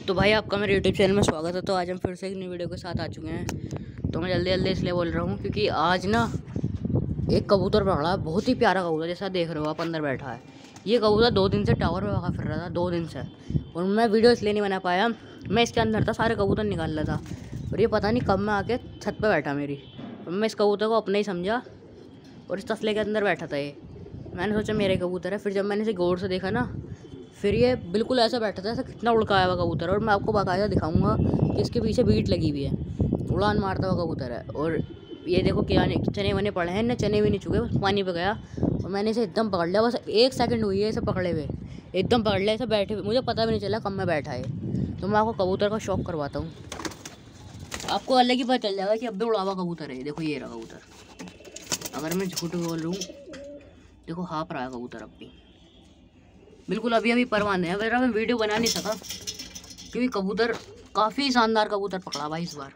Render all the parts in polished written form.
तो भाई आपका मेरे यूट्यूब चैनल में स्वागत है। तो आज हम फिर से एक नई वीडियो के साथ आ चुके हैं। तो मैं जल्दी जल्दी इसलिए बोल रहा हूँ क्योंकि आज ना एक कबूतर पकड़ा है, बहुत ही प्यारा कबूतर, जैसा देख रहे हो आप अंदर बैठा है। ये कबूतर 2 दिन से टावर में भागा फिर रहा था, 2 दिन से। और मैं वीडियो इसलिए नहीं बना पाया, मैं इसके अंदर था, सारे कबूतर निकाल रहा था और ये पता नहीं कब मैं आके छत पर बैठा मेरी। तो मैं इस कबूतर को अपना ही समझा और इस तसले के अंदर बैठा था ये। मैंने सोचा मेरे कबूतर है। फिर जब मैंने इसे गौर से देखा ना, फिर ये बिल्कुल ऐसा बैठा था, ऐसा कितना उड़काया हुआ कबूतर है। और मैं आपको बाकायदा दिखाऊंगा कि इसके पीछे बीट लगी हुई है, उड़ान मारता हुआ कबूतर है। और ये देखो क्या चने वने पड़े हैं, न चने भी नहीं चुके, बस पानी पे गया और मैंने इसे एकदम पकड़ लिया। बस 1 सेकंड हुई है इसे पकड़े हुए, एकदम पकड़ लिया इसे बैठे हुए, मुझे पता भी नहीं चला कब में बैठा है। तो मैं आपको कबूतर का शौक करवाता हूँ, आपको अलग ही पता चल जाएगा कि अब भी उड़ा हुआ कबूतर है। देखो ये रहा कबूतर, अगर मैं झूठ बोल रहा हूँ देखो हाँफ रहा है कबूतर अब भी, बिल्कुल अभी अभी परवाने है। मेरा मैं वीडियो बना नहीं सका क्योंकि कबूतर काफ़ी शानदार कबूतर पकड़ा भाई इस बार।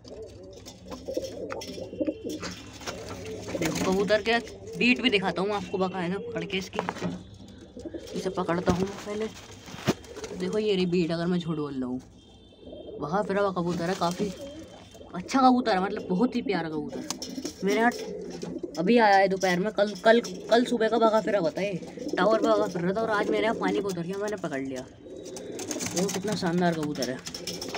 देखो कबूतर के बीट भी दिखाता हूँ आपको बाकायदा पकड़ के इसकी। इसे पकड़ता हूँ पहले, देखो ये रही बीट, अगर मैं झूठ बोल रहा हूँ। वहाँ फिर हुआ कबूतर है, काफ़ी अच्छा कबूतर है, मतलब बहुत ही प्यारा कबूतर। मेरे यहाँ अभी आया है दोपहर में, कल सुबह का भागा फिरा हुआ था ये, टावर पर भागा फिर रहा था और आज मेरे यहाँ पानी को उतर गया, मैंने पकड़ लिया। देखो कितना शानदार कबूतर है।